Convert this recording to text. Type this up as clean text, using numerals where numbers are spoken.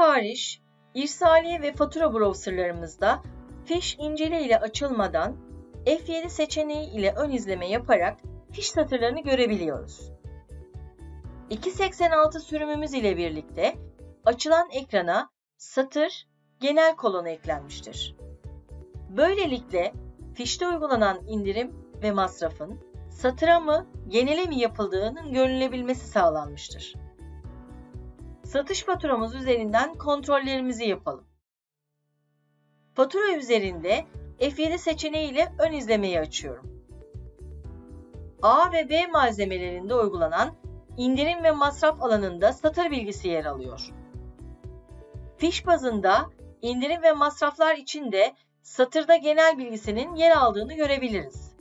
Sipariş, irsaliye ve fatura browserlarımızda fiş incele ile açılmadan F7 seçeneği ile ön izleme yaparak fiş satırlarını görebiliyoruz. 286 sürümümüz ile birlikte açılan ekrana satır genel kolonu eklenmiştir. Böylelikle fişte uygulanan indirim ve masrafın satıra mı, genele mi yapıldığının görülebilmesi sağlanmıştır. Satış faturamız üzerinden kontrollerimizi yapalım. Fatura üzerinde F7 seçeneği ile ön izlemeyi açıyorum. A ve B malzemelerinde uygulanan indirim ve masraf alanında satır bilgisi yer alıyor. Fiş bazında indirim ve masraflar için de satırda genel bilgisinin yer aldığını görebiliriz.